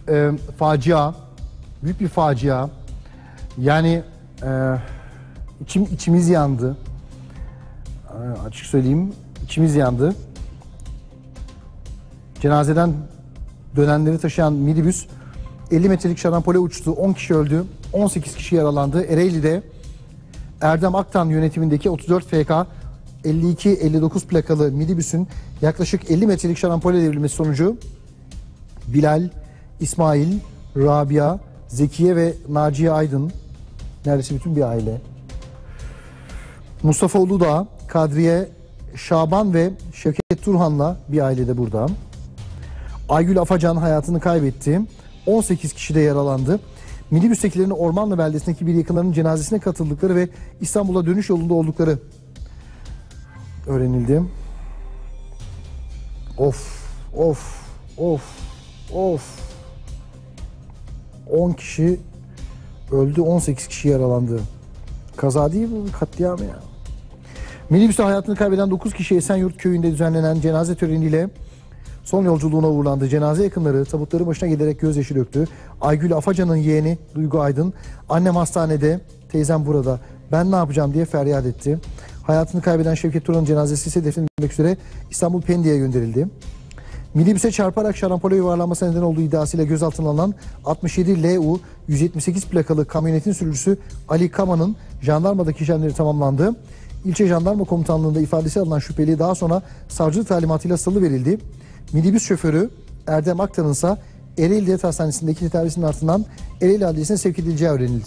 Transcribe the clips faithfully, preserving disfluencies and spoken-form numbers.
e, facia. Büyük bir facia. Yani e, içim içimiz yandı. E, açık söyleyeyim, içimiz yandı. Cenazeden dönenleri taşıyan minibüs elli metrelik şarampole uçtu. on kişi öldü. on sekiz kişi yaralandı. Ereğli'de Erdem Aktan yönetimindeki otuz dört F K elli iki elli dokuz plakalı minibüsün yaklaşık elli metrelik şarampole devrilmesi sonucu Bilal, İsmail, Rabia, Zekiye ve Naciye Aydın, neredeyse bütün bir aile, Mustafa Uludağ, Kadriye, Şaban ve Şevket Turhan'la bir ailede burada. Aygül Afacan hayatını kaybetti. on sekiz kişi de yaralandı. Minibüstekilerin Ormanlı beldesindeki bir yakınlarının cenazesine katıldıkları ve İstanbul'a dönüş yolunda oldukları öğrenildi. Of, of, of, of. on kişi öldü, on sekiz kişi yaralandı. Kaza değil bu, katliam ya. Minibüste hayatını kaybeden dokuz kişi Esenyurt köyünde düzenlenen cenaze töreniyle son yolculuğuna uğurlandı. Cenaze yakınları tabutların başına gelerek gözyaşı döktü. Aygül Afacan'ın yeğeni Duygu Aydın, annem hastanede, teyzem burada, ben ne yapacağım diye feryat etti. Hayatını kaybeden Şevket Turan'ın cenazesi ise defnedilmek üzere İstanbul Pendik'e gönderildi. Minibüse çarparak şarampole yuvarlanmasına neden olduğu iddiasıyla gözaltına alınan altmış yedi L U yüz yetmiş sekiz plakalı kamyonetin sürücüsü Ali Kama'nın jandarmadaki işlemleri tamamlandı. İlçe Jandarma Komutanlığı'nda ifadesi alınan şüpheli daha sonra savcılık talimatıyla salıverildi. Minibüs şoförü Erdem Aktan'ın ise Ereğli Devlet Hastanesi'ndeki tedavisinin ardından Ereğli Adliyesi'ne sevk edileceği öğrenildi.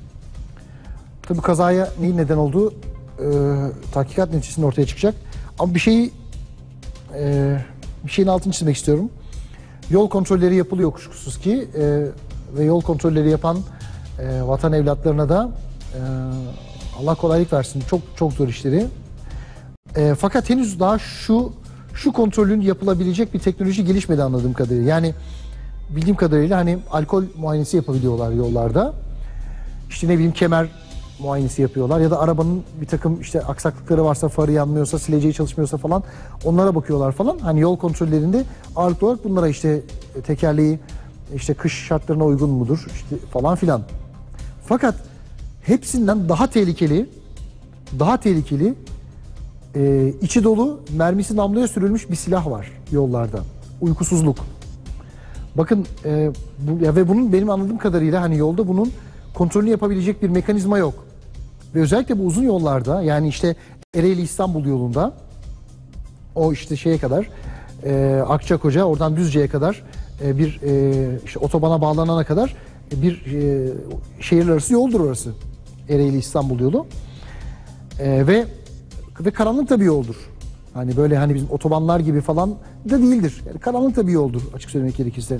Tabii kazaya neyin neden olduğu e, tahkikat neticesinde ortaya çıkacak. Ama bir şeyi e, bir şeyin altını çizmek istiyorum. Yol kontrolleri yapılıyor kuşkusuz ki e, ve yol kontrolleri yapan e, vatan evlatlarına da e, Allah kolaylık versin. Çok çok zor işleri. E, fakat henüz daha şu şu kontrolün yapılabilecek bir teknoloji gelişmedi anladığım kadarıyla. Yani bildiğim kadarıyla hani alkol muayenesi yapabiliyorlar yollarda. İşte ne bileyim kemer muayenesi yapıyorlar ya da arabanın bir takım işte aksaklıkları varsa, farı yanmıyorsa, sileceği çalışmıyorsa falan onlara bakıyorlar falan. Hani yol kontrollerinde ağırlıklı olarak bunlara işte tekerleği işte kış şartlarına uygun mudur işte falan filan. Fakat hepsinden daha tehlikeli, daha tehlikeli e, içi dolu mermisi namluya sürülmüş bir silah var yollarda. Uykusuzluk. Bakın e, bu, ya ve bunun benim anladığım kadarıyla hani yolda bunun kontrolünü yapabilecek bir mekanizma yok. Ve özellikle bu uzun yollarda yani işte Ereğli İstanbul yolunda o işte şeye kadar e, Akçakoca oradan Düzce'ye kadar e, bir e, işte otobana bağlanana kadar bir e, şehir arası yoldur orası. Ereğli İstanbul yolu. E, ve ve karanlık da bir yoldur. Hani böyle hani bizim otobanlar gibi falan da değildir. Yani karanlık da bir yoldur açık söylemek gerekirse.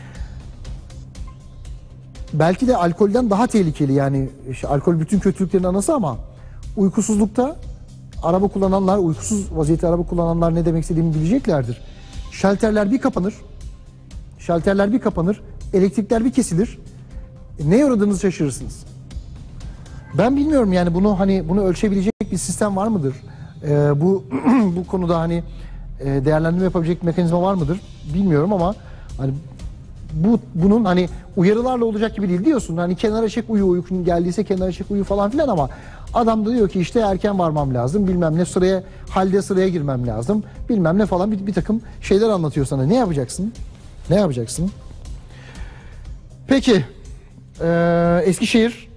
Belki de alkolden daha tehlikeli yani işte alkol bütün kötülüklerin anası ama uykusuzlukta araba kullananlar, uykusuz vaziyette araba kullananlar ne demek istediğimi bileceklerdir. Şalterler bir kapanır, şalterler bir kapanır, elektrikler bir kesilir. E, neye uğradığınızı şaşırırsınız. Ben bilmiyorum yani bunu hani bunu ölçebilecek bir sistem var mıdır? Ee, bu bu konuda hani e, değerlendirme yapabilecek bir mekanizma var mıdır? Bilmiyorum ama hani bu bunun hani uyarılarla olacak gibi değil diyorsun. Hani kenara çek uyu, uykun geldiyse kenara çek uyu falan filan ama adam da diyor ki işte erken varmam lazım. Bilmem ne sıraya halde sıraya girmem lazım. Bilmem ne falan bir, bir takım şeyler anlatıyor sana. Ne yapacaksın? Ne yapacaksın? Peki ee, Eskişehir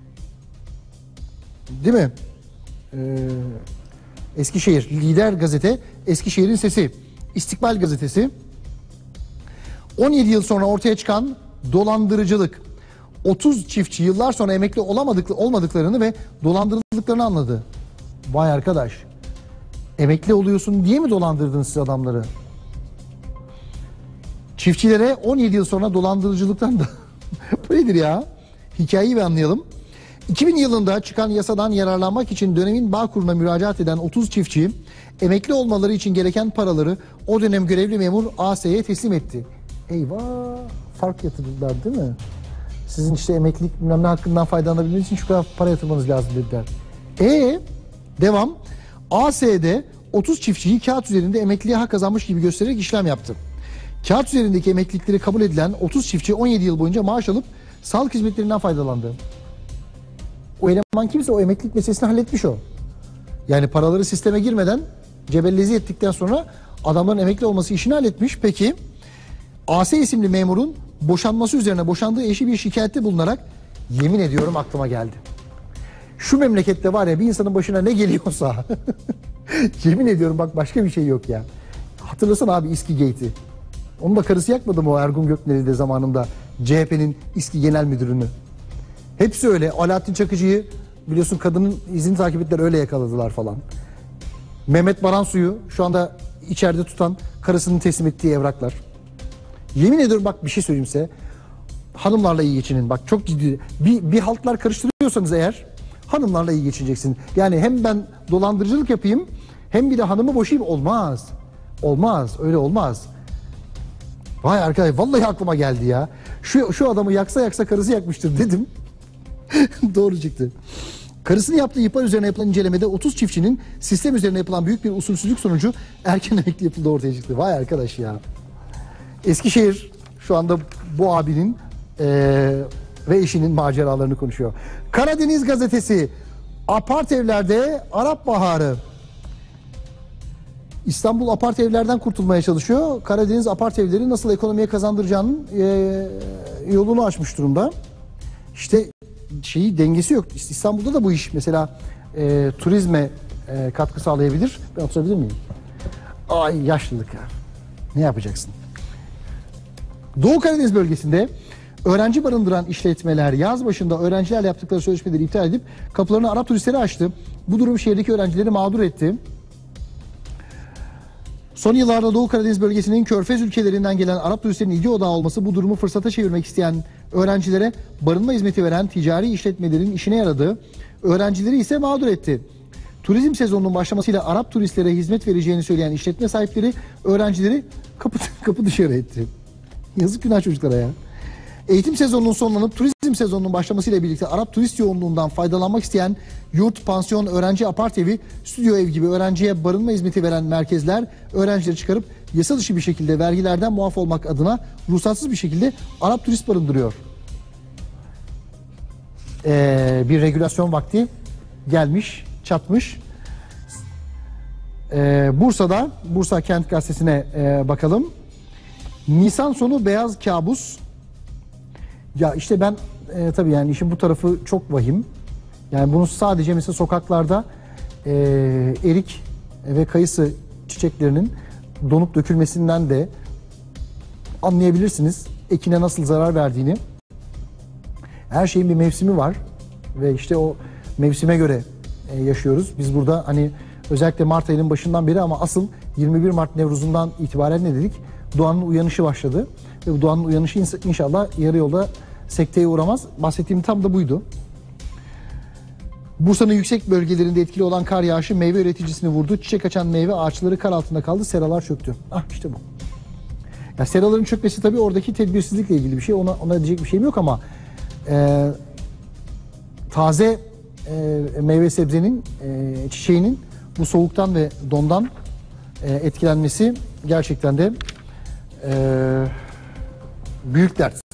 değil mi? Ee, Eskişehir Lider Gazete, Eskişehir'in Sesi, İstikbal Gazetesi. on yedi yıl sonra ortaya çıkan dolandırıcılık. otuz çiftçi yıllar sonra emekli olamadık, olmadıklarını ve dolandırıldıklarını anladı. Vay arkadaş. Emekli oluyorsun diye mi dolandırdınız siz adamları? Çiftçilere on yedi yıl sonra dolandırıcılıktan da bu nedir ya? Hikayeyi bir anlayalım. iki bin yılında çıkan yasadan yararlanmak için dönemin Bağkur'una müracaat eden otuz çiftçi emekli olmaları için gereken paraları o dönem görevli memur A S'ye teslim etti. Eyvah, fark yatırdılar değil mi? Sizin işte emeklilik bilmem ne hakkından faydalanabilmeniz için şu kadar para yatırmanız lazım dediler. E devam. A S'de otuz çiftçiyi kağıt üzerinde emekliye hak kazanmış gibi göstererek işlem yaptı. Kağıt üzerindeki emeklilikleri kabul edilen otuz çiftçi on yedi yıl boyunca maaş alıp sağlık hizmetlerinden faydalandı. O eleman kimse o emeklilik meselesini halletmiş o. Yani paraları sisteme girmeden cebellezi ettikten sonra adamların emekli olması işini halletmiş. Peki A S isimli memurun boşanması üzerine boşandığı eşi bir şikayette bulunarak yemin ediyorum aklıma geldi. Şu memlekette var ya bir insanın başına ne geliyorsa yemin ediyorum bak başka bir şey yok ya. Hatırlasana abi İSKİ Gate'i. Onun da karısı yakmadı mı o Ergun Gökmen'i de zamanında C H P'nin İSKİ Genel Müdürünü. Hepsi öyle. Alaaddin Çakıcı'yı biliyorsun kadının izini takip ettiler öyle yakaladılar falan. Mehmet Baransu'yu şu anda içeride tutan karısının teslim ettiği evraklar. Yemin ediyorum bak bir şey söyleyeyim size. Hanımlarla iyi geçinin. Bak çok ciddi. Bir, bir haltlar karıştırıyorsanız eğer hanımlarla iyi geçineceksin. Yani hem ben dolandırıcılık yapayım hem bir de hanımı boşayayım olmaz. Olmaz. Öyle olmaz. Vay arkadaş vallahi aklıma geldi ya. Şu, şu adamı yaksa yaksa karısı yakmıştır dedim. Doğru çıktı. Karısını yaptığı ihbar üzerine yapılan incelemede otuz çiftçinin sistem üzerine yapılan büyük bir usulsüzlük sonucu erken emekli yapıldığı ortaya çıktı. Vay arkadaş ya. Eskişehir şu anda bu abinin ee, ve eşinin maceralarını konuşuyor. Karadeniz Gazetesi apart evlerde Arap Baharı. İstanbul apart evlerden kurtulmaya çalışıyor. Karadeniz apart evleri nasıl ekonomiye kazandıracağının e, yolunu açmış durumda. İşte şeyi dengesi yok. İstanbul'da da bu iş mesela e, turizme e, katkı sağlayabilir. Ben oturabilir miyim? Ay yaşlılık ya. Ne yapacaksın? Doğu Karadeniz bölgesinde öğrenci barındıran işletmeler yaz başında öğrencilerle yaptıkları sözleşmeleri iptal edip kapılarını Arap turistlere açtı. Bu durum şehirdeki öğrencileri mağdur etti. Son yıllarda Doğu Karadeniz bölgesinin Körfez ülkelerinden gelen Arap turistlerin ilgi odağı olması bu durumu fırsata çevirmek isteyen öğrencilere barınma hizmeti veren ticari işletmelerin işine yaradı. Öğrencileri ise mağdur etti. Turizm sezonunun başlamasıyla Arap turistlere hizmet vereceğini söyleyen işletme sahipleri öğrencileri kapı, kapı dışarı etti. Yazık günah çocuklara ya. Eğitim sezonunun sonlanıp turizm sezonunun başlamasıyla birlikte Arap turist yoğunluğundan faydalanmak isteyen yurt, pansiyon, öğrenci apart evi, stüdyo ev gibi öğrenciye barınma hizmeti veren merkezler öğrencileri çıkarıp yasa dışı bir şekilde vergilerden muaf olmak adına ruhsatsız bir şekilde Arap turist barındırıyor. Ee, bir regülasyon vakti gelmiş, çatmış. Ee, Bursa'da, Bursa Kent Gazetesi'ne e, bakalım. Nisan sonu beyaz kabus. Ya işte ben e, tabii yani işin bu tarafı çok vahim. Yani bunu sadece mesela sokaklarda e, erik ve kayısı çiçeklerinin donup dökülmesinden de anlayabilirsiniz. Ekine nasıl zarar verdiğini. Her şeyin bir mevsimi var ve işte o mevsime göre e, yaşıyoruz. Biz burada hani özellikle Mart ayının başından beri ama asıl yirmi bir Mart Nevruz'undan itibaren ne dedik? Doğanın uyanışı başladı. Ve bu doğanın uyanışı inşallah yarı yolda sekteye uğramaz. Bahsettiğim tam da buydu. Bursa'nın yüksek bölgelerinde etkili olan kar yağışı meyve üreticisini vurdu. Çiçek açan meyve ağaçları kar altında kaldı. Seralar çöktü. Ah işte bu. Ya seraların çökmesi tabii oradaki tedbirsizlikle ilgili bir şey. Ona, ona diyecek bir şeyim yok ama e, taze e, meyve sebzenin, e, çiçeğinin bu soğuktan ve dondan e, etkilenmesi gerçekten de e, büyük dert.